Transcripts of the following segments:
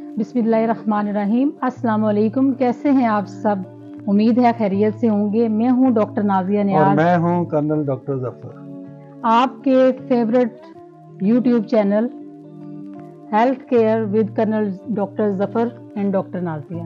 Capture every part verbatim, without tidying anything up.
बिस्मिल्लाहिर्रहमानिर्रहीम। अस्सलाम वालेकुम। कैसे हैं आप सब? उम्मीद है खैरियत से होंगे। मैं हूं डॉक्टर नाजिया नियाज और मैं हूं कर्नल डॉक्टर जफर। आपके favourite YouTube channel health care with colonel doctor Zafar and doctor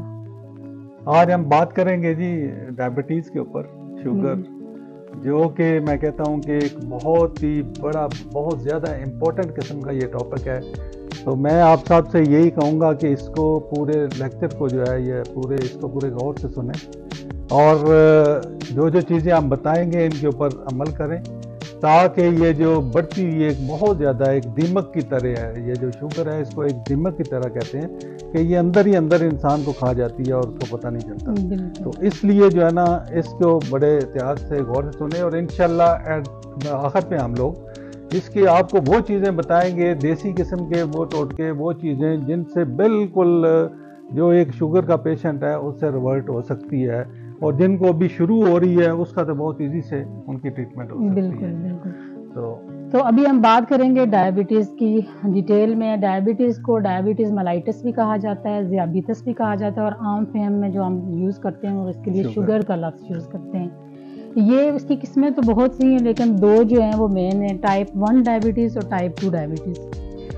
Nazia. आज हम बात करेंगे जी डायबिटीज के ऊपर, शुगर, जो कि मैं कहता हूं कि एक बहुत ही बड़ा, बहुत ज़्यादा इम्पोर्टेंट किस्म का ये टॉपिक है। तो मैं आप साहब से यही कहूँगा कि इसको पूरे लेक्चर को जो है ये पूरे इसको पूरे गौर से सुनें और जो जो चीज़ें हम बताएंगे इनके ऊपर अमल करें, ताकि ये जो बढ़ती हुई एक बहुत ज़्यादा एक दीमक की तरह है, ये जो शुगर है इसको एक दीमक की तरह कहते हैं कि ये अंदर ही अंदर इंसान को खा जाती है और उसको पता नहीं चलता। तो इसलिए जो है ना इसको बड़े एहतियात से गौर से सुने और इंशाल्लाह आखिर पे हम लोग इसकी आपको वो चीज़ें बताएंगे, देसी किस्म के वो टोटके, वो चीज़ें जिनसे बिल्कुल जो एक शुगर का पेशेंट है उससे रिवर्ट हो सकती है, और जिनको अभी शुरू हो रही है उसका तो बहुत इजी से उनकी ट्रीटमेंट हो सकती बिल्कुल, है। बिल्कुल। तो तो अभी हम बात करेंगे डायबिटीज़ की डिटेल में। डायबिटीज़ को डायबिटीज़ मेलाइटिस भी कहा जाता है, ज़ियाबितस भी कहा जाता है, और आम फहम में जो हम यूज़ करते हैं और इसके लिए शुगर का लफ्ज़ यूज़ करते हैं। ये उसकी किस्में तो बहुत सी हैं, लेकिन दो जो हैं वो मेन है, टाइप वन डायबिटीज़ और टाइप टू डायबिटीज़।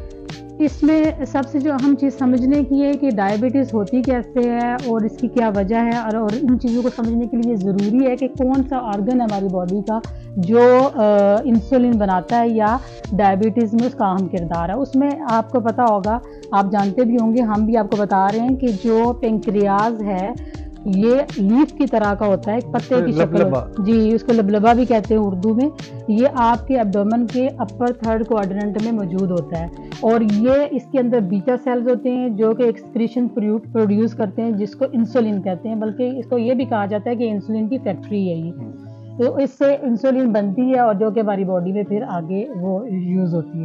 इसमें सबसे जो अहम चीज़ समझने की है कि डायबिटीज़ होती कैसे है और इसकी क्या वजह है, और, और इन चीज़ों को समझने के लिए ज़रूरी है कि कौन सा ऑर्गन है हमारी बॉडी का जो आ, इंसुलिन बनाता है या डायबिटीज़ में उसका अहम किरदार है। उसमें आपको पता होगा, आप जानते भी होंगे, हम भी आपको बता रहे हैं कि जो पेंक्रियाज है ये लीफ की तरह का होता है, एक पत्ते की शक्ल, जी उसको लबलबा भी कहते हैं उर्दू में। ये आपके एब्डोमेन के अपर थर्ड क्वाड्रेंट में मौजूद होता है, और ये इसके अंदर बीटा सेल्स होते हैं जो कि एक्सक्रीशन प्रोड्यूस करते हैं जिसको इंसुलिन कहते हैं, बल्कि इसको ये भी कहा जाता है कि इंसुलिन की फैक्ट्री है ये। तो इससे इंसुलिन बनती है और जो कि हमारी बॉडी में फिर आगे वो यूज़ होती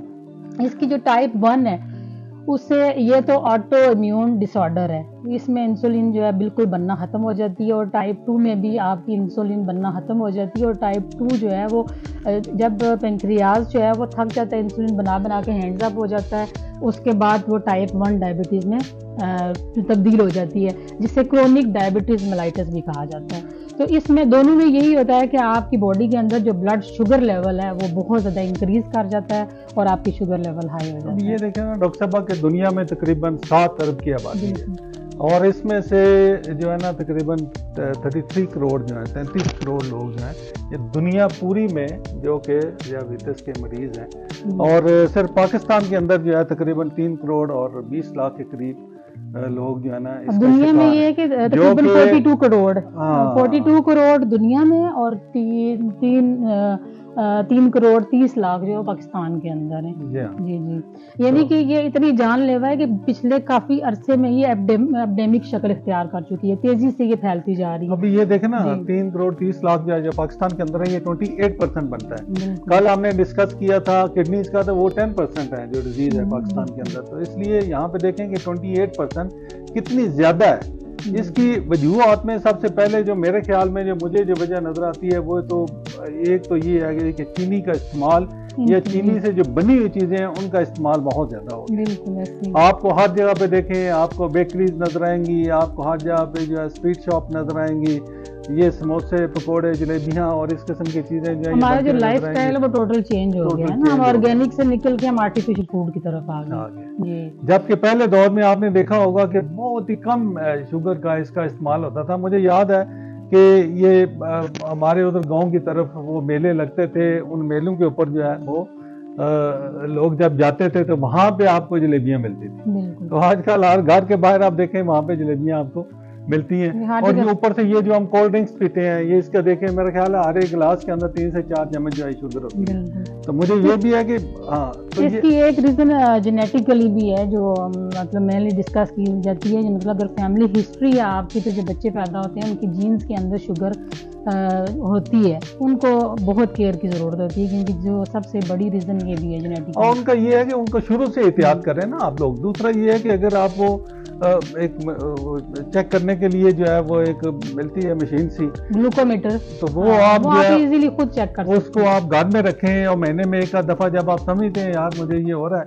है। इसकी जो टाइप वन है उससे ये तो ऑटो इम्यून डिसऑर्डर है, इसमें इंसुलिन जो है बिल्कुल बनना ख़त्म हो जाती है, और टाइप टू में भी आपकी इंसुलिन बनना ख़त्म हो जाती है। और टाइप टू जो है वो जब पेंक्रियाज जो है वो थक जाता है, इंसुलिन बना बना के हैंड्स अप हो जाता है, उसके बाद वो टाइप वन डायबिटीज़ में तब्दील हो जाती है, जिसे क्रोनिक डायबिटीज़ मेलाइटिस भी कहा जाता है। तो इसमें दोनों में यही होता है कि आपकी बॉडी के अंदर जो ब्लड शुगर लेवल है वो बहुत ज़्यादा इंक्रीज कर जाता है और आपकी शुगर लेवल हाई हो जाता है। ये देखें ना डॉक्टर साहब कि दुनिया में तकरीबन सात अरब की आबादी है, और इसमें से जो है ना तकरीबन तैंतीस करोड़ जो है तैंतीस करोड़ लोग जो हैं ये दुनिया पूरी में जो कि डायबिटीज के मरीज़ हैं, और सिर्फ पाकिस्तान के अंदर जो है तकरीबन तीन करोड़ और बीस लाख के करीब लोग जो है ना दुनिया में ये है कि तकरीबन बयालीस करोड़ बयालीस करोड़ दुनिया में, और तीन तीन तीन करोड़ तीस लाख जो पाकिस्तान के अंदर है। जी जी यानी कि ये इतनी जानलेवा है कि पिछले काफी अरसे में ये एपिडेमिक शक्ल इख्तियार कर चुकी है, तेजी से ये फैलती जा रही है। अभी ये देखे ना तीन करोड़ तीस लाख जो, जो पाकिस्तान के अंदर है ये अट्ठाईस परसेंट बनता है। कल हमने डिस्कस किया था किडनीज का, तो वो दस परसेंट है जो डिजीज है पाकिस्तान के अंदर। तो इसलिए यहाँ पे देखें कि अट्ठाईस परसेंट कितनी ज्यादा है। इसकी वजूहात में सबसे पहले जो मेरे ख्याल में जो मुझे जो वजह नजर आती है वो तो एक तो ये है कि चीनी का इस्तेमाल या चीनी से जो बनी हुई चीजें हैं उनका इस्तेमाल बहुत ज्यादा हो गया। आपको हर जगह पे देखें, आपको बेकरीज नजर आएंगी, आपको हर जगह पे जो है स्ट्रीट शॉप नजर आएंगी, ये समोसे, पकौड़े, जलेबियां और इस किस्म की चीजें जो हमारा जो लाइफ स्टाइल है वो टोटल चेंज हो गया है ना। हम ऑर्गेनिक से निकल के हम आर्टिफिशियल फूड की तरफ आ गए। जबकि पहले दौर में आपने देखा होगा कि बहुत ही कम शुगर का इसका इस्तेमाल होता था। मुझे याद है कि ये हमारे उधर गांव की तरफ वो मेले लगते थे, उन मेलों के ऊपर जो है वो आ, लोग जब जाते थे तो वहां पे आपको जलेबियां मिलती थी। तो आजकल हर घर के बाहर आप देखें वहां पे जलेबियां आपको मिलती हैं, और ये ऊपर से ये जो हम कोल्ड ड्रिंक्स पीते हैं ये इसका देखें मेरा ख्याल है हर एक गिलास के अंदर तीन से चार चम्मच जो है शुगर होती है। तो मुझे ये भी है कि हाँ तो इसकी एक रीजन जेनेटिकली भी है जो मतलब मेनली डिस्कस की जाती है। मतलब अगर फैमिली हिस्ट्री है आपकी, तो जो बच्चे पैदा होते हैं उनकी जीन्स के अंदर शुगर आ, होती है, उनको बहुत केयर की जरूरत होती है, क्योंकि जो सबसे बड़ी रीजन ये भी है जेनेटिक। और उनका ये है कि उनको शुरू से एहतियात करें ना आप लोग। दूसरा ये है कि अगर आप वो एक चेक करने के लिए जो है वो एक मिलती है मशीन सी ग्लूकोमीटर, तो वो आप वो आप इजीली खुद चेक कर सकते हैं। उसको आप घर में रखें और महीने में एक आध दफा जब आप समझते हैं यार मुझे ये हो रहा है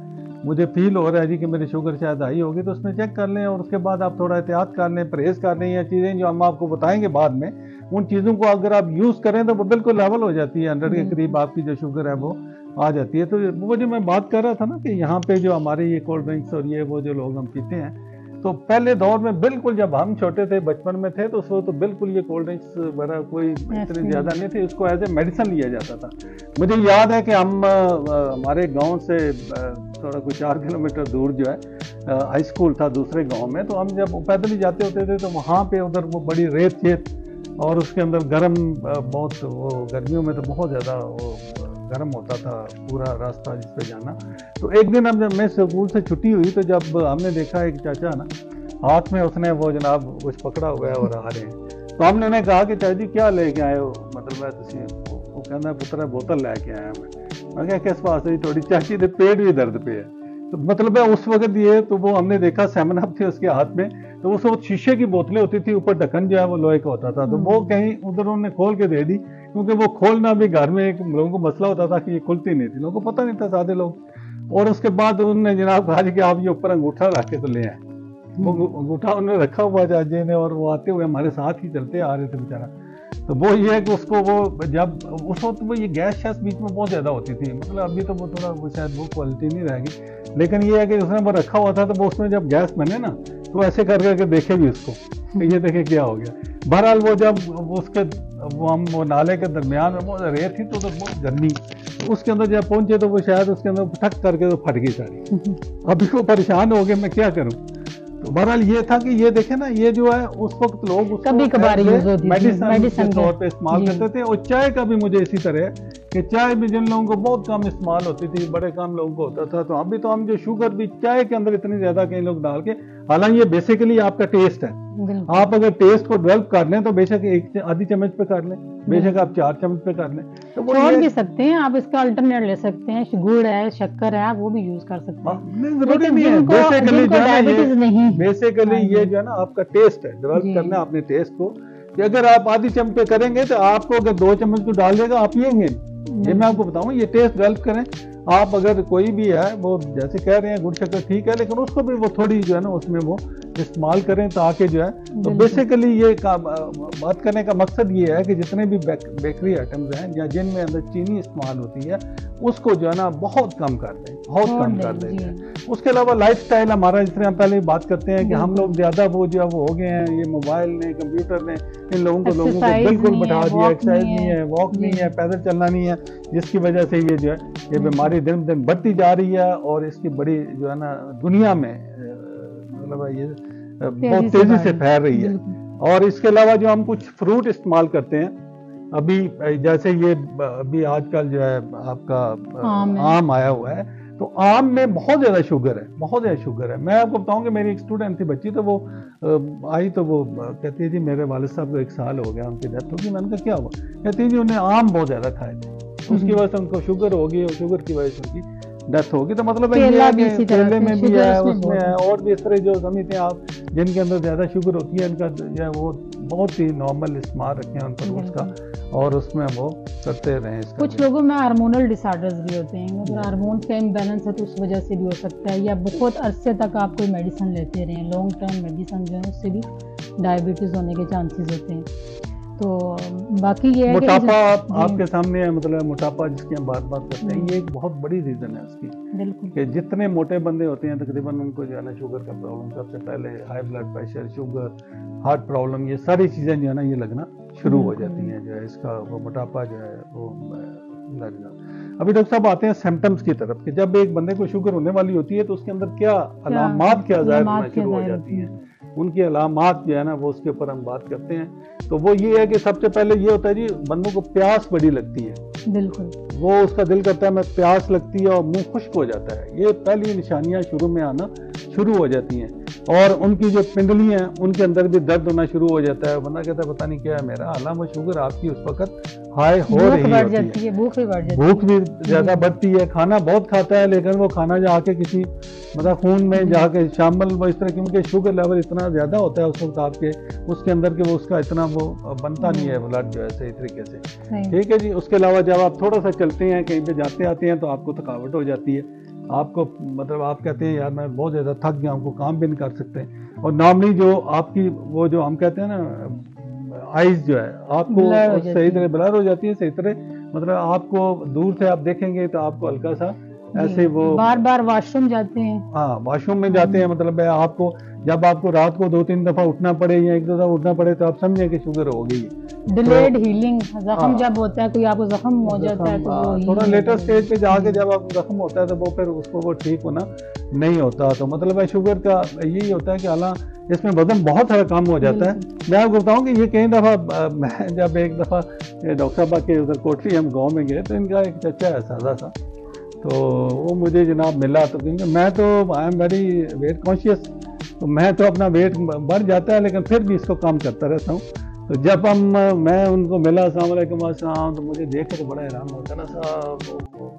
مجھے فیل ہو رہا ہے جی کہ میری شوگر شاید ہائی ہوگی، تو اس میں چیک کر لیں اور اس کے بعد آپ تھوڑا احتیاط کر لیں، پرہیز کر لیں، یا چیزیں جو ہم آپ کو بتائیں گے بعد میں ان چیزوں کو اگر آپ یوز کریں تو وہ بالکل لیول ہو جاتی ہے، ہنڈریڈ کے قریب آپ کی جو شوگر ہے وہ آ جاتی ہے۔ تو وہ جو میں بات کر رہا تھا نا کہ یہاں پہ جو ہمارے یہ کولڈ ڈرنکس اور یہ وہ جو لوگ ہم پیتے ہیں، تو پہلے دور میں بالکل جب ہم چھوٹے تھے بچپن میں تھے تو اس وقت تو بالکل یہ کولڈ ڈرنکس وغیرہ کوئی اتنی زیادہ نہیں تھی، اس کو ایز اے میڈیسن لیا جاتا تھا۔ مجھے یاد ہے کہ ہم ہمارے گاؤں سے تھوڑا کوئی چار کلو میٹر دور جو ہے ہائی اسکول تھا دوسرے گاؤں میں، تو ہم جب پیدل ہی جاتے ہوتے تھے تو وہاں پہ ادھر وہ بڑی ریت چیت اور اس کے اندر گرم بہت، وہ گرمیوں میں تو بہت زیادہ وہ گرم ہوتا تھا پورا راستہ جس پہ جانا۔ تو ایک دن ہم جب میں اسکول سے چھٹی ہوئی تو جب ہم نے دیکھا ایک چاچا نا ہاتھ میں اس نے وہ جناب کچھ پکڑا ہوا ہے اور آ رہے ہیں، تو ہم نے انہیں کہا کہ چاچا جی کیا لے کے آئے ہو، مطلب ہے تسی، وہ کہنا ہے پتر بوتل لے کے آیا میں میں کہا کس واسطے؟ تھوڑی چاچی دے پیٹ بھی درد پہ ہے۔ تو مطلب ہے اس وقت یہ تو وہ ہم نے دیکھا سیون اپ تھے اس کے ہاتھ میں، تو اس وقت شیشے کی بوتلیں ہوتی تھی، اوپر ڈھکن جو ہے وہ لوہے کا ہوتا تھا، تو وہ کہیں ادھر انہوں نے کھول کے دے دی، کیونکہ وہ کھولنا بھی گھر میں ایک لوگوں کو مسئلہ ہوتا تھا کہ یہ کھلتی نہیں تھی، لوگوں کو پتہ نہیں تھا سادے لوگ۔ اور اس کے بعد انہوں نے جناب کہا کہ آپ یہ اوپر انگوٹھا رکھ کے تو لے آئے، وہ انگوٹھا انہوں نے رکھا ہوا چاچے نے، اور وہ آتے ہوئے ہمارے ساتھ ہی چلتے آ رہے تھے بیچارہ۔ تو وہ یہ ہے کہ اس کو وہ جب اس وقت وہ یہ گیس شیس بیچ میں بہت زیادہ ہوتی تھی، مطلب ابھی تو وہ تھوڑا وہ شاید وہ کوالٹی نہیں رہے گی، لیکن یہ ہے کہ اس نے وہ رکھا ہوا تھا، تو وہ اس میں جب گیس بنے نا تو ایسے کر کر کے دیکھے بھی اس کو کہ یہ دیکھیں کیا ہو گیا۔ بہرحال وہ جب اس کے وہ ہم وہ نالے کے درمیان میں بہت ریت تھی تو بہت گرمی، اس کے اندر جب پہنچے تو وہ شاید اس کے اندر ٹھک کر کے تو پھٹ گئی ساری۔ ابھی وہ پریشان ہو گئے میں کیا کروں۔ تو بہرحال یہ تھا کہ یہ دیکھیں نا، یہ جو ہے اس وقت لوگ اس کبھی کبھار یوز ہوتی تھی، میڈیسن کے طور پہ استعمال کرتے تھے۔ اور چائے کا بھی مجھے اسی طرح ہے کہ چائے بھی جن لوگوں کو بہت کم استعمال ہوتی تھی، بڑے کم لوگوں کو ہوتا تھا، تو ابھی تو ہم جو شوگر بھی چائے کے اندر اتنی زیادہ کئی لوگ ڈال کے، حالانکہ یہ بیسیکلی آپ کا ٹیسٹ ہے، آپ اگر ٹیسٹ کو ڈیولپ کر لیں تو بے شک ایک آدھی چمچ پہ کر لیں، بے شک آپ چار چمچ پہ کر لیں، تو وہ چھوڑ بھی سکتے ہیں آپ، اس کا الٹرنیٹ لے سکتے ہیں، گڑ ہے، شکر ہے، آپ وہ بھی یوز کر سکتے ہیں، ضروری نہیں ہے۔ بیسیکلی جو ہے بیسیکلی یہ جو ہے نا آپ کا ٹیسٹ ہے، ڈیولپ کرنا اپنے ٹیسٹ کو، کہ اگر آپ آدھی چمچ پہ کریں گے تو آپ کو اگر دو چمچ کو ڈال دے گا آپ پیئیں گے، یہ میں آپ کو بتاؤں، یہ ٹیسٹ ڈیولپ کریں آپ۔ اگر کوئی بھی ہے وہ جیسے کہہ رہے ہیں گڑ شکر ٹھیک ہے، لیکن اس کو بھی وہ تھوڑی جو ہے نا اس میں وہ استعمال کریں تاکہ جو ہے، تو بیسیکلی یہ بات کرنے کا مقصد یہ ہے کہ جتنے بھی بیکری آئٹمز ہیں یا جن میں اندر چینی استعمال ہوتی ہے اس کو جو ہے نا بہت کم کر دیں، بہت کم کر دیں۔ اس کے علاوہ لائف سٹائل ہمارا، جس طرح ہم پہلے بات کرتے ہیں کہ ہم لوگ زیادہ وہ جو ہے وہ ہو گئے ہیں، یہ موبائل نے، کمپیوٹر نے ان لوگوں کو لوگوں کو بالکل بٹھا دیا، ایکسرسائز نہیں ہے، واک نہیں ہے، پیدل چلنا نہیں ہے، جس کی وجہ سے یہ جو ہے یہ بیماری دن دن بڑھتی جا رہی ہے، اور اس کی بڑی جو ہے نا دنیا میں مطلب یہ بہت تیزی سے پھیل رہی ہے۔ اور اس کے علاوہ جو ہم کچھ فروٹ استعمال کرتے ہیں، ابھی جیسے یہ ابھی آج کل جو ہے آپ کا آم آیا ہوا ہے، تو آم میں بہت زیادہ شوگر ہے، بہت زیادہ شوگر ہے۔ میں آپ کو بتاؤں کہ میری ایک اسٹوڈنٹ تھی بچی، تو وہ آئی تو وہ کہتی ہے جی میرے والد صاحب کو ایک سال ہو گیا ان کی ڈیتھ ہوگی۔ میں نے کہا کیا ہوا؟ کہتی ہے جی انہیں آم بہت زیادہ کھائے تھے، اس کی وجہ سے ان کو شوگر ہوگی، اور شوگر کی وجہ سے ان کی ڈیتھ ہوگی۔ تو مطلب کیلے میں بھی ہے، اس میں ہے، اور بھی اس طرح جو سمجھتے ہیں آپ جن کے اندر زیادہ شوگر ہوتی ہے، ان کا جو ہے وہ بہت ہی نارمل استعمال رکھیں ان فروٹس کا، اور اس میں وہ کرتے رہیں۔ اس کا کچھ لوگوں میں ہارمونل ڈس آرڈرز بھی ہوتے ہیں، اگر ہارمون کا امبیلنس ہے تو اس وجہ سے بھی ہو سکتا ہے، یا بہت عرصے تک آپ کوئی میڈیسن لیتے رہیں، لانگ ٹرم میڈیسن جو ہے اس سے بھی ڈائبٹیز ہونے کے چانسز ہوتے ہیں۔ تو باقی یہ ہے موٹاپا آپ کے سامنے ہے، مطلب موٹاپا جس کی ہم بات بات کرتے ہیں، یہ ایک بہت بڑی ریزن ہے اس کی، بالکل کہ جتنے موٹے بندے ہوتے ہیں تقریباً ان کو جو ہے نا شوگر کا پرابلم سب سے پہلے، high blood pressure, sugar, heart problem, یہ ساری چیزیں جو ہے نا یہ لگنا شروع ہو جاتی ہیں، جو ہے اس کا وہ موٹاپا جو ہے وہ لگنا۔ ابھی ڈاکٹر صاحب آتے ہیں سمٹمز کی طرف، کہ جب ایک بندے کو شوگر ہونے والی ہوتی ہے تو اس کے اندر کیا علامات کیا ظاہر ہونا شروع ہو جاتی ہیں، ان کی علامات جو ہے نا وہ اس کے اوپر ہم بات کرتے ہیں۔ تو وہ یہ ہے کہ سب سے پہلے یہ ہوتا ہے جی بندوں کو پیاس بڑی لگتی ہے، بالکل وہ اس کا دل کرتا ہے میں پیاس لگتی ہے، اور منہ خشک ہو جاتا ہے، یہ پہلی نشانیاں شروع میں آنا شروع ہو جاتی ہیں۔ اور ان کی جو پنڈلی ہیں ان کے اندر بھی درد ہونا شروع ہو جاتا ہے، بندہ کہتا ہے پتہ نہیں کیا ہے میرا، حالانکہ شوگر آپ کی اس وقت ہائی ہو رہی ہوتی ہے، بھوک بھی بڑھ جاتی ہے، بھوک بھی زیادہ بڑھتی ہے، کھانا بہت کھاتا ہے لیکن وہ کھانا جا کے کسی مطلب خون میں جا کے شامل وہ اس طرح، کیونکہ شوگر لیول اتنا زیادہ ہوتا ہے اس وقت آپ کے اس کے اندر کہ وہ اس کا اتنا وہ بنتا نہیں ہے بلڈ جو ہے صحیح طریقے سے، ٹھیک ہے جی۔ اس کے علاوہ جب آپ تھوڑا سا چلتے ہیں، کہیں پہ جاتے آتے ہیں تو آپ کو تھکاوٹ ہو جاتی ہے، آپ کو مطلب آپ کہتے ہیں یار میں بہت زیادہ تھک گیا ہوں, کو کام بھی نہیں کر سکتے. اور نارملی جو آپ کی وہ جو ہم کہتے ہیں نا آئیز جو ہے آپ کو صحیح طرح بلر ہو جاتی ہے, صحیح طرح مطلب آپ کو دور سے آپ دیکھیں گے تو آپ کو ہلکا سا ایسے وہ بار بار واش روم جاتے ہیں, ہاں واش روم میں جاتے ہیں, مطلب آپ کو جب آپ کو رات کو دو تین دفعہ اٹھنا پڑے یا ایک دو دفعہ اٹھنا پڑے تو آپ سمجھیں کہ شوگر ہو گئی. ڈیلیڈ ہیلنگ, زخم جب ہوتا ہے کوئی آپ کو زخم ہو جاتا ہے تو وہ تھوڑا لیٹر سٹیج پہ جا کے جب آپ کو زخم ہوتا ہے تو وہ پھر اس کو وہ ٹھیک ہونا نہیں ہوتا. تو مطلب ہے شوگر کا یہی ہوتا ہے کہ حالانکہ اس میں وزن بہت سارا کم ہو جاتا ہے. میں آپ کو بتاؤں کہ یہ کئی دفعہ میں جب ایک دفعہ ڈاکٹر صاحب کے ادھر کوٹری ہم گاؤں میں گئے تو ان کا ایک چچا ہے سادہ سا, تو وہ مجھے جناب ملا تو کیونکہ میں تو I am very weight conscious, تو میں تو اپنا ویٹ بڑھ جاتا ہے لیکن پھر بھی اس کو کام کرتا رہتا ہوں. تو جب ہم میں ان کو ملا السلام علیکم السلام, تو مجھے دیکھ کے تو بڑا حیران ہوتا نا صاحب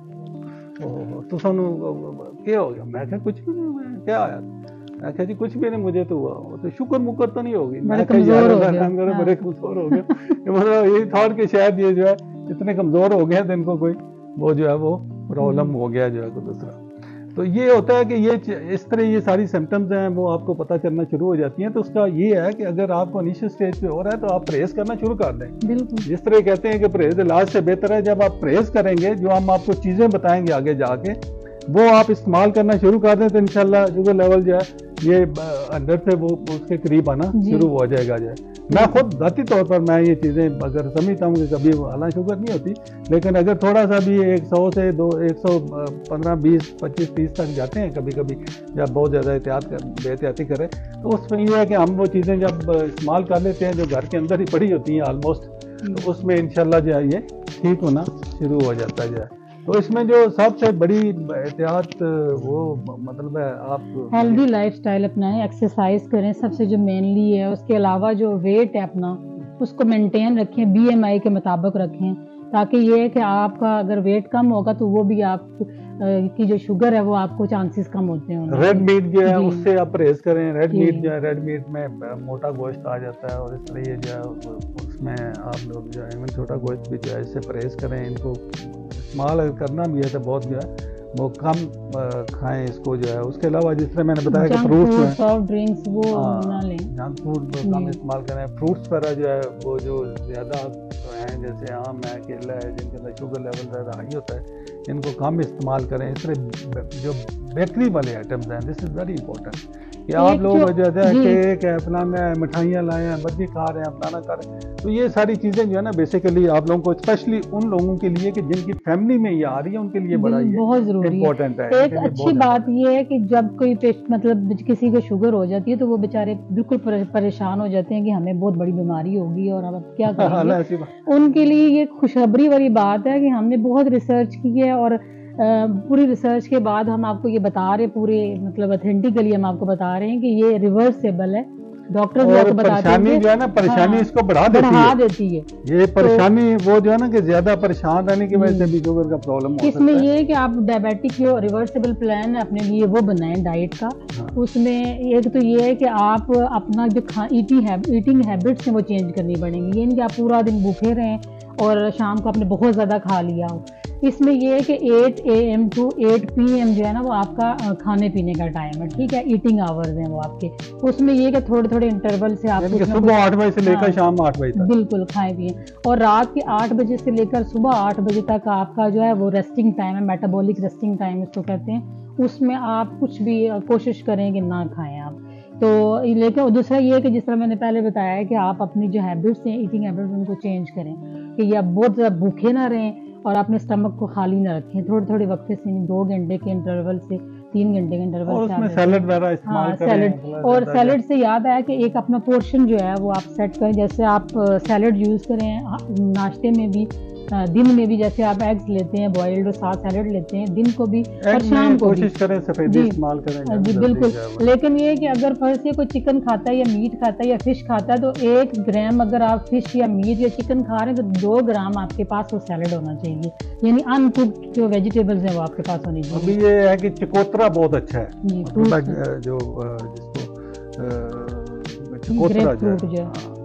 تو سنو کیا ہو گیا. میں کہا کچھ بھی نہیں, کیا آیا, میں کہا جی کچھ بھی نہیں مجھے تو ہوا, تو شکر مکر تو نہیں ہوگی, میں کمزور ہو گیا, بڑے کمزور ہو گیا. مطلب یہی تھاٹ کہ شاید یہ جو ہے اتنے کمزور ہو گئے تو ان کو کوئی وہ جو ہے وہ پرابلم ہو گیا جو ہے کوئی دوسرا. تو یہ ہوتا ہے کہ یہ اس طرح یہ ساری سمٹمز ہیں وہ آپ کو پتہ چلنا شروع ہو جاتی ہیں. تو اس کا یہ ہے کہ اگر آپ کو انیشل سٹیج پہ ہو رہا ہے تو آپ پرہیز کرنا شروع کر دیں. جس طرح کہتے ہیں کہ پرہیز علاج سے بہتر ہے, جب آپ پرہیز کریں گے جو ہم آپ کو چیزیں بتائیں گے آگے جا کے وہ آپ استعمال کرنا شروع کر دیں تو انشاءاللہ شوگر لیول جو ہے یہ ہنڈریڈ سے وہ اس کے قریب آنا شروع ہو جائے گا. جو ہے میں خود ذاتی طور پر میں یہ چیزیں اگر سمجھتا ہوں کہ کبھی حالانکہ شوگر نہیں ہوتی لیکن اگر تھوڑا سا بھی ایک سو سے دو ایک سو پندرہ بیس پچیس تیس تک جاتے ہیں کبھی کبھی جب بہت زیادہ احتیاط کر بے احتیاطی کریں تو اس میں یہ ہے کہ ہم وہ چیزیں جب استعمال کر لیتے ہیں جو گھر کے اندر ہی پڑی ہوتی ہیں آلموسٹ, تو اس میں انشاءاللہ جو ہے یہ ٹھیک ہونا شروع ہو جاتا ہے. جو ہے تو اس میں جو سب سے بڑی احتیاط وہ مطلب ہے آپ ہیلدی لائف سٹائل اپنائیں, ایکسرسائز کریں, سب سے جو مینلی ہے. اس کے علاوہ جو ویٹ ہے اپنا اس کو مینٹین رکھیں, بی ایم آئی کے مطابق رکھیں, تاکہ یہ ہے کہ آپ کا اگر ویٹ کم ہوگا تو وہ بھی آپ کی جو شوگر ہے وہ آپ کو چانسز کم ہوتے ہیں. ریڈ میٹ جو ہے اس سے آپ پرہیز کریں. ریڈ میٹ جو ہے ریڈ میٹ میں موٹا گوشت آ جاتا ہے اور اس طرح یہ جو ہے اس میں آپ لوگ جو ہے ایون چھوٹا گوشت بھی جو ہے اس سے پرہیز کریں. ان کو استعمال کرنا بھی ہے تو بہت جو ہے وہ کم کھائیں اس کو جو ہے. اس کے علاوہ جس طرح میں نے بتایا کہ فروٹس سافٹ ڈرنکس وہ نہ لیں, جنک فوڈ کم استعمال کریں. فروٹس وغیرہ جو ہے وہ جو زیادہ ہیں جیسے آم ہے, کیلا ہے, جن کے اندر شوگر لیول زیادہ ہائی ہوتا ہے ان کو کم استعمال کریں. اس طرح جو بیکری والے آئٹمز ہیں دس از ویری امپورٹنٹ کہ آپ لوگ جو ہے کیک ہے فلانا ہے مٹھائیاں لائے ہیں برفی کھا رہے ہیں فلانا کھا رہے ہیں, تو یہ ساری چیزیں جو ہے نا بیسیکلی آپ لوگوں کو اسپیشلی ان لوگوں کے لیے کہ جن کی فیملی میں یہ آ رہی ہے ان کے لیے بڑا بہت ضروری امپورٹنٹ ہے. ایک اچھی بات یہ ہے کہ جب کوئی مطلب کسی کو شوگر ہو جاتی ہے تو وہ بیچارے بالکل پریشان ہو جاتے ہیں کہ ہمیں بہت بڑی بیماری ہوگی اور اب کیا کریں گے. ان کے لیے یہ خوشخبری والی بات ہے کہ ہم نے بہت ریسرچ کی ہے اور پوری ریسرچ کے بعد ہم آپ کو یہ بتا رہے پورے مطلب اتھینٹیکلی ہم آپ کو بتا رہے ہیں کہ یہ ریورسیبل ہے. ڈاکٹر بھی آپ کو بتاتے ہیں جو ہے نا پریشانی اس کو بڑھا دیتی ہے. یہ پریشانی وہ جو ہے نا کہ زیادہ پریشان رہنے کی وجہ سے بھی شوگر کا پرابلم ہو سکتا ہے. اس میں یہ ہے کہ آپ ڈائبیٹک جو ریورسیبل پلان اپنے لیے وہ بنائیں ڈائٹ کا. اس میں ایک تو یہ ہے کہ آپ اپنا جو ایٹنگ ہیبٹس ہیں وہ چینج کرنی پڑیں گی. یہ نہیں کہ آپ پورا دن بھوکے رہیں اور شام کو آپ نے بہت زیادہ کھا لیا ہو. اس میں یہ ہے کہ ایٹ اے ایم ٹو ایٹ پی ایم جو ہے نا وہ آپ کا کھانے پینے کا ٹائم ہے, ٹھیک ہے, ایٹنگ آورز ہیں وہ آپ کے. اس میں یہ کہ تھوڑے تھوڑے انٹرول سے آپ صبح آٹھ بجے سے لے کر شام آٹھ بجے تک بالکل کھائیں پیئیں, اور رات کے آٹھ بجے سے لے کر صبح آٹھ بجے تک آپ کا جو ہے وہ ریسٹنگ ٹائم ہے, میٹابولک ریسٹنگ ٹائم اس کو کہتے ہیں. اس میں آپ کچھ بھی کوشش کریں کہ نہ کھائیں آپ. تو لیکن دوسرا یہ ہے کہ جس طرح میں نے پہلے بتایا ہے کہ آپ اپنی جو ہیبٹس ہیں ایٹنگ ہیبٹس ان کو چینج کریں کہ یہ بہت زیادہ بھوکے نہ رہیں اور اپنے اسٹمک کو خالی نہ رکھیں. تھوڑے تھوڑے وقت سے دو گھنٹے کے انٹرول سے تین گھنٹے کے انٹرول سے سیلڈ وغیرہ استعمال کریں. اور سیلڈ سے یاد آیا کہ ایک اپنا پورشن جو ہے وہ آپ سیٹ کریں. جیسے آپ سیلڈ یوز کریں ناشتے میں بھی, دن میں بھی, جیسے آپ ایگز لیتے ہیں بوائلڈ اور ساتھ سیلڈ لیتے ہیں دن کو بھی اور شام کو بھی کوشش کریں سفیدی استعمال کریں. جی بالکل. لیکن یہ کہ اگر فرض سے کوئی چکن کھاتا ہے یا میٹ کھاتا ہے یا فش کھاتا ہے تو ایک گرام اگر آپ فش یا میٹ یا چکن کھا رہے ہیں تو دو گرام آپ کے پاس وہ سیلڈ ہونا چاہیے, یعنی ان کوکڈ جو ویجیٹیبلز ہیں وہ آپ کے پاس ہونی چاہیے. ابھی یہ ہے کہ چکوترا بہت اچھا ہے, جو چکوترا جو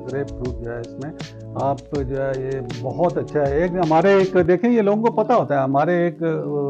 گریپ فروٹ جو ہے اس میں آپ جو ہے یہ بہت اچھا ہے. ایک ہمارے ایک دیکھیں یہ لوگوں کو پتہ ہوتا ہے, ہمارے ایک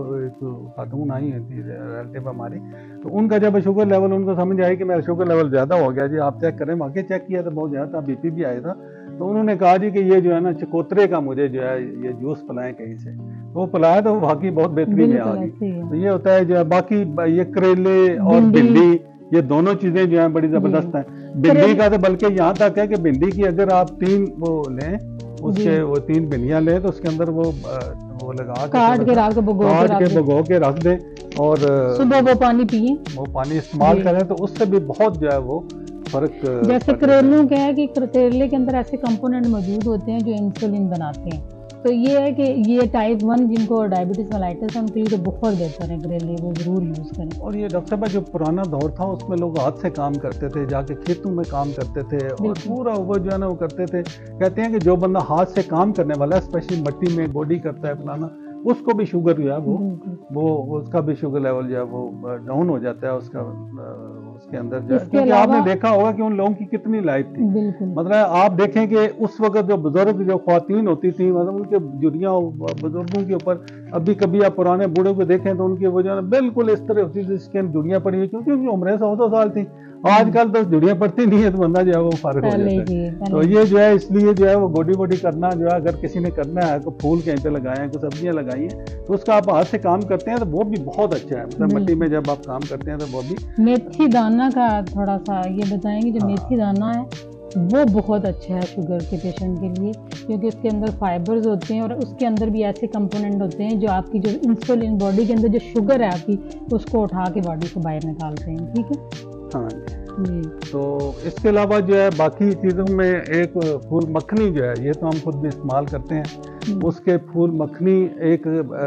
خاتون آئی ہوتی ہے ریلیٹیو ہماری, تو ان کا جب شوگر لیول ان کو سمجھ آئی کہ میرا شوگر لیول زیادہ ہو گیا, جی آپ چیک کریں, واقعی چیک کیا تو بہت زیادہ تھا, بی پی بھی آیا تھا, تو انہوں نے کہا جی کہ یہ جو ہے نا چکوترے کا مجھے جو ہے یہ جوس پلائیں کہیں سے, وہ پلایا تو واقعی بہت بہتری میں آ گئی. تو یہ ہوتا ہے جو ہے. باقی یہ کریلے اور بھنڈی یہ دونوں چیزیں جو ہیں بڑی زبردست ہیں. بھنڈی کا تو بلکہ یہاں تک ہے کہ بھنڈی کی اگر آپ تین وہ لیں, اس کے وہ تین بھنڈیاں لیں تو اس کے اندر وہ وہ لگا کاٹ کے رکھ کے بھگو کے رکھ دیں اور صبح وہ پانی پئیں, وہ پانی استعمال کریں تو اس سے بھی بہت جو ہے وہ فرق. جیسے کریلوں کا ہے کہ کریلے کے اندر ایسے کمپوننٹ موجود ہوتے ہیں جو انسولین بناتے ہیں, تو یہ ہے کہ یہ ٹائپ ون جن کو ڈائبٹیز میلائٹس ہے ان کے لیے تو بہت بہتر ہے کریلے, وہ ضرور یوز کریں. اور یہ ڈاکٹر صاحب جو پرانا دور تھا اس میں لوگ ہاتھ سے کام کرتے تھے, جا کے کھیتوں میں کام کرتے تھے اور پورا وہ جو ہے نا وہ کرتے تھے. کہتے ہیں کہ جو بندہ ہاتھ سے کام کرنے والا ہے, اسپیشلی مٹی میں بوڈی کرتا ہے فلانا, اس کو بھی شوگر جو ہے وہ وہ اس کا بھی شوگر لیول جو ہے وہ ڈاؤن ہو جاتا ہے اس کا اس کے اندر جو ہے. کیونکہ آپ نے دیکھا ہوگا کہ ان لوگوں کی کتنی لائف تھی. مطلب آپ دیکھیں کہ اس وقت جو بزرگ جو خواتین ہوتی تھیں, مطلب ان کے جڑیاں بزرگوں کے اوپر, ابھی کبھی آپ پرانے بوڑھوں کو دیکھیں تو ان کی وہ جو ہے بالکل اس طرح ہوتی تھی جس کے جڑیاں پڑی ہوئی, کیونکہ ان کی عمریں سو سو سال تھیں. آج کل تو جڑیاں پڑتی نہیں ہے تو بندہ جو ہے وہ فارغ ہو جاتا ہے. تو یہ جو ہے اس لیے جو ہے وہ گوڈی بوڈی کرنا جو ہے, اگر کسی نے کرنا ہے کوئی پھول کہیں پہ لگائے ہیں, کوئی سبزیاں لگائی ہیں, تو اس کا آپ ہاتھ سے کام کرتے ہیں تو وہ بھی بہت اچھا ہے. مطلب مٹی میں جب آپ کام کرتے ہیں تو وہ بھی. میتھی دانہ کا تھوڑا سا یہ بتائیں گے, جو میتھی دانہ ہے وہ بہت اچھا ہے شوگر کے پیشنٹ کے لیے, کیونکہ اس کے اندر فائبرز ہوتے ہیں اور اس کے اندر بھی ایسے کمپوننٹ ہوتے ہیں جو آپ کی جو انسولین باڈی کے اندر جو شوگر ہے آپ کی اس کو اٹھا کے باڈی سے باہر نکالتے ہیں. ٹھیک ہے, ہاں جی. تو اس کے علاوہ جو ہے باقی چیزوں میں ایک پھول مکھنی جو ہے یہ تو ہم خود بھی استعمال کرتے ہیں. اس کے پھول مکھنی ایک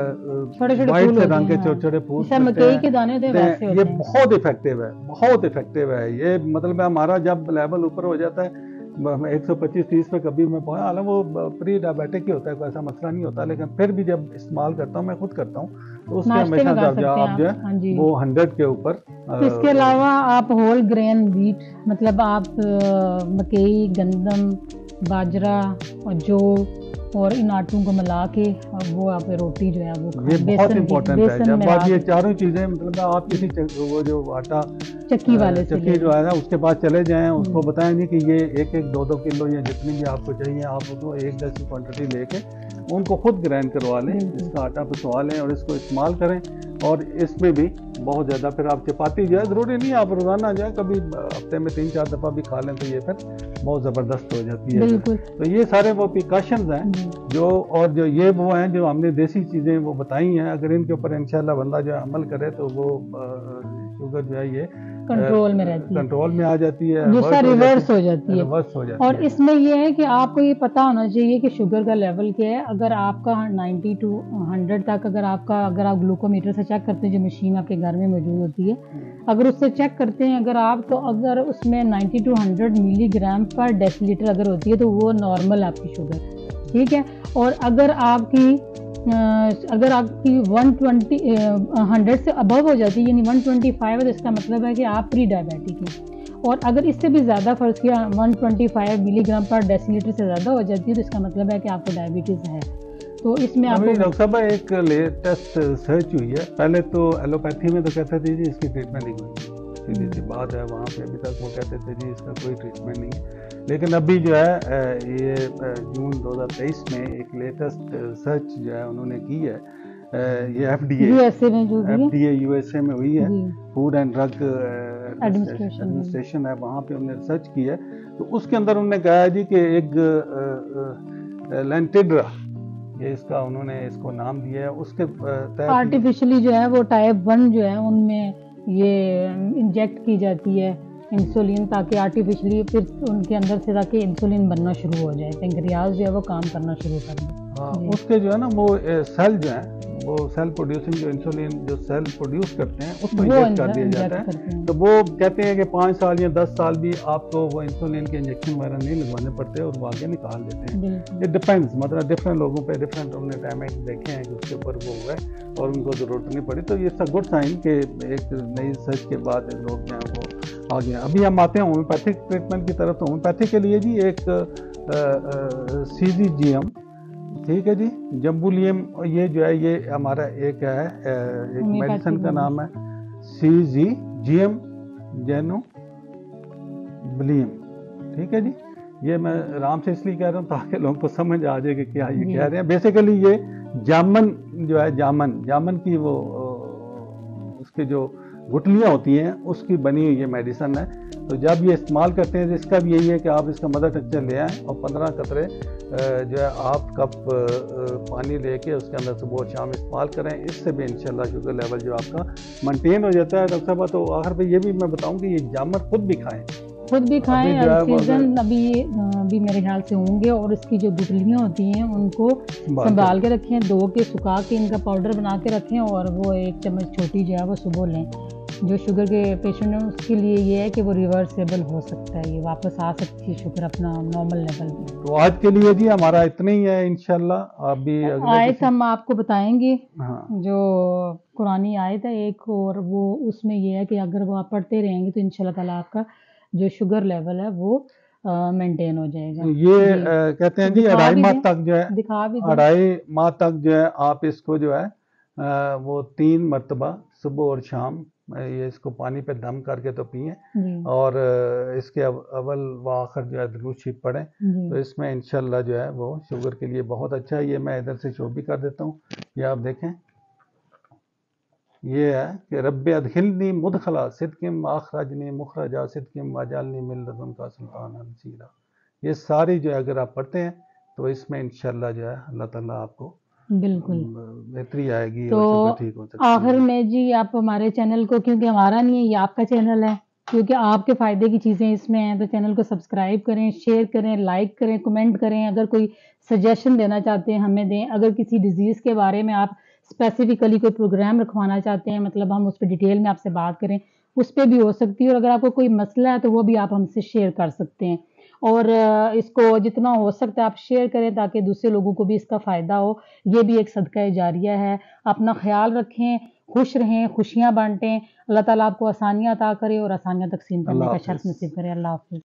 وائٹ سے رنگ کے چھوٹے چھوٹے پھول ہیں, یہ بہت افیکٹو ہے, بہت افیکٹو ہے یہ. مطلب ہمارا جب لیول اوپر ہو جاتا ہے ایک سو پچیس تیس پہ کبھی میں پہنچا, حالانکہ وہ پری ڈائبیٹک ہی ہوتا ہے, کوئی ایسا مسئلہ نہیں ہوتا, لیکن پھر بھی جب استعمال کرتا ہوں, میں خود کرتا ہوں, تو اس کے ہمیشہ آپ جو ہے وہ ہنڈریڈ کے اوپر. اس کے علاوہ آپ ہول گرین ویٹ, مطلب آپ مکئی, گندم, باجرہ اور جو اور ان آٹوں کو ملا کے اور وہ آپ روٹی جو ہے وہ یہ بہت امپورٹنٹ ہے. جب آپ یہ چاروں چیزیں مطلب آپ کسی وہ جو آٹا چکی والے چکی جو ہے نا اس کے پاس چلے جائیں, اس کو بتائیں گے کہ یہ ایک ایک دو دو کلو یا جتنی بھی آپ کو چاہیے آپ اس کو ایک جیسی کوانٹٹی لے کے ان کو خود گرائنڈ کروا لیں, اس کا آٹا پسوا لیں اور اس کو استعمال کریں. اور اس میں بھی بہت زیادہ پھر آپ چپاتی جو ہے ضروری نہیں آپ روزانہ جو ہے کبھی ہفتے میں تین چار دفعہ بھی کھا لیں تو یہ پھر بہت زبردست ہو جاتی ہے. تو یہ سارے وہ پریکاشنز ہیں جو, اور جو یہ وہ ہیں جو ہم نے دیسی چیزیں وہ بتائی ہیں, اگر ان کے اوپر انشاءاللہ بندہ جو ہے عمل کرے تو وہ شوگر جو ہے یہ کنٹرول میں رہتی ہے, کنٹرول میں آ جاتی ہے, دوسرا ریورس ہو جاتی ہے. ہو جاتی اور اس میں یہ ہے کہ آپ کو یہ پتہ ہونا چاہیے کہ شوگر کا لیول کیا ہے. اگر آپ کا نائنٹی ٹو ہنڈریڈ تک اگر آپ کا اگر آپ گلوکو میٹر سے چیک کرتے ہیں, جو مشین آپ کے گھر میں موجود ہوتی ہے, اگر اس سے چیک کرتے ہیں اگر آپ, تو اگر اس میں ninety to hundred milligram per decilitre اگر ہوتی ہے تو وہ نارمل آپ کی شوگر. ٹھیک ہے, اور اگر آپ کی اگر آپ کی ون ٹوینٹی ہنڈریڈ سے ابو ہو جاتی ہے, یعنی ون ٹوینٹی فائیو ہے, تو اس کا مطلب ہے کہ آپ پری ڈائبیٹک ہیں. اور اگر اس سے بھی زیادہ فرض کیا one twenty five milligram per decilitre سے زیادہ ہو جاتی ہے, تو اس کا مطلب ہے کہ آپ کو ڈائبٹیز ہے. تو اس میں آپ کو ڈاکٹر صاحب ایک لیٹسٹ ریسرچ ہوئی ہے. پہلے تو ایلوپیتھی میں تو کہتے تھے جی اس کی ٹریٹمنٹ نہیں ہوئی, سیدھی سی بات ہے, وہاں پہ ابھی تک وہ کہتے تھے جی اس کا کوئی ٹریٹمنٹ نہیں ہے. لیکن ابھی جو ہے یہ جون دو ہزار تیئیس میں ایک لیٹسٹ ریسرچ جو ہے انہوں نے کی ہے, یہ F D A U S A میں جو F D A U S A میں ہوئی ہے, فوڈ اینڈ ڈرگ ایڈمنسٹریشن ہے, وہاں پہ انہوں نے ریسرچ کی ہے. تو اس کے اندر انہوں نے کہا جی کہ ایک لینٹیڈرا, یہ اس کا انہوں نے اس کو نام دیا ہے, اس کے آرٹیفیشلی جو ہے وہ ٹائپ ون جو ہے ان میں یہ انجیکٹ کی جاتی ہے انسولین, تاکہ آرٹیفیشلی پھر ان کے اندر سے تاکہ انسولین بننا شروع ہو جائے, پنکریاز جو ہے وہ کام کرنا شروع کر دے. ہاں اس کے جو ہے نا وہ سیل جو ہیں وہ سیل پروڈیوسنگ جو انسولین جو سیل پروڈیوس کرتے ہیں اس کو انجیکٹ کر دیا جاتا ہے. تو وہ کہتے ہیں کہ پانچ سال یا دس سال بھی آپ کو وہ انسولین کے انجیکشن وغیرہ نہیں لگوانے پڑتے اور وہ آگے نکال دیتے ہیں. اٹ ڈپینڈس مطلب ڈفرینٹ لوگوں پہ ڈفرینٹ انہوں نے ٹائمنگ دیکھے ہیں کہ اس کے اوپر وہ ہوا ہے اور ان کو ضرورت نہیں پڑی. تو یہ اٹس اے گڈ سائن کہ ایک نئی ریسرچ کے بعد لوگ جو ہیں وہ آگے. ابھی ہم آتے ہیں ہومیوپیتھک ٹریٹمنٹ کی طرف. تو ہومیوپیتھک کے لیے جی ایک سی جی جی ایم ٹھیک ہے جی جمبولیم یہ جو ہے یہ ہمارا ایک ہے ایک میڈیسن کا نام ہے سی جی جی ایم جینو بلیم ٹھیک ہے جی. یہ میں آرام سے اس لیے کہہ رہا ہوں تاکہ لوگوں کو سمجھ آ جائے کہ کیا یہ کہہ رہے ہیں. بیسیکلی یہ جامن جو ہے جامن جامن کی وہ اس کے جو گٹلیاں ہوتی ہیں اس کی بنی ہوئی یہ میڈیسن ہے. تو جب یہ استعمال کرتے ہیں تو اس کا بھی یہی ہے کہ آپ اس کا مدر ٹیکسچر لے آئیں اور پندرہ قطرے جو ہے آپ کپ پانی لے کے اس کے اندر صبح اور شام استعمال کریں. اس سے بھی انشاءاللہ شوگر لیول جو آپ کا مینٹین ہو جاتا ہے. ڈاکٹر صاحب تو آخر پہ یہ بھی میں بتاؤں کہ یہ جامن خود بھی کھائیں خود بھی کھائیں. سیزن ابھی ابھی میرے خیال سے ہوں گے اور اس کی جو گٹلیاں ہوتی ہیں ان کو سنبھال کے رکھیں دھو کے سکھا کے ان کا پاؤڈر بنا کے رکھیں اور وہ ایک چمچ چھوٹی جو ہے وہ صبح لیں. جو شوگر کے پیشنٹ ہیں اس کے لیے یہ ہے کہ وہ ریورسیبل ہو سکتا ہے, یہ واپس آ سکتی ہے شوگر اپنا نارمل لیول پہ. تو آج کے لیے جی ہمارا اتنا ہی ہے انشاءاللہ. آپ بھی آیت ہم آپ کو بتائیں گے جو قرآنی آیت ہے ایک, اور وہ اس میں یہ ہے کہ اگر وہ آپ پڑھتے رہیں گے تو انشاءاللہ تعالیٰ آپ کا جو شوگر لیول ہے وہ مینٹین ہو جائے گا. یہ کہتے ہیں جی اڑائی ماہ تک جو ہے دکھا بھی اڑائی ماہ تک جو ہے آپ اس کو جو ہے وہ تین مرتبہ صبح اور شام یہ اس کو پانی پہ دم کر کے تو پئیں اور اس کے اول و آخر جو ہے درود شریف پڑھیں. تو اس میں انشاءاللہ جو ہے وہ شوگر کے لیے بہت اچھا ہے. یہ میں ادھر سے شو بھی کر دیتا ہوں. یہ آپ دیکھیں یہ ہے کہ رب ادخلنی مدخلا صدقم اخرجنی مخرجا صدقم واجعلنی من لدنک سلطانا نصیرا. یہ ساری جو ہے اگر آپ پڑھتے ہیں تو اس میں انشاءاللہ جو ہے اللہ تعالیٰ آپ کو بالکل بہتری آئے گی تو اور شوگر ٹھیک ہو سکتی ہے. آخر میں جی آپ ہمارے چینل کو, کیونکہ ہمارا نہیں ہے یہ آپ کا چینل ہے, کیونکہ آپ کے فائدے کی چیزیں اس میں ہیں, تو چینل کو سبسکرائب کریں, شیئر کریں, لائک کریں, کمنٹ کریں. اگر کوئی سجیشن دینا چاہتے ہیں ہمیں دیں. اگر کسی ڈیزیز کے بارے میں آپ اسپیسیفکلی کوئی پروگرام رکھوانا چاہتے ہیں, مطلب ہم اس پہ ڈیٹیل میں آپ سے بات کریں, اس پہ بھی ہو سکتی ہے. اور اگر آپ کو کوئی مسئلہ ہے تو وہ بھی آپ ہم سے شیئر کر سکتے ہیں. اور اس کو جتنا ہو سکتا ہے آپ شیئر کریں تاکہ دوسرے لوگوں کو بھی اس کا فائدہ ہو. یہ بھی ایک صدقہ جاریہ ہے. اپنا خیال رکھیں, خوش رہیں, خوشیاں بانٹیں. اللہ تعالیٰ آپ کو آسانیاں عطا کرے اور آسانیاں تقسیم کرنے کا شرف نصیب کرے. اللہ حافظ.